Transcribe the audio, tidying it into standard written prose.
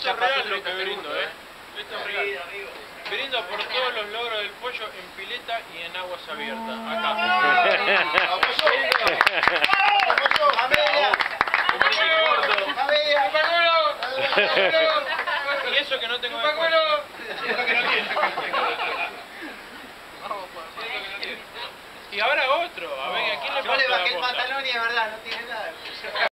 Esto es real lo que brindo, Esto es real. Brindo por todos los logros del pollo en pileta y en aguas abiertas. Acá. Y eso que no tengo de cuero. Y ahora otro. A ver, ¿a quién le pasa? Yo le bajé el pantalón y es verdad, no tiene nada.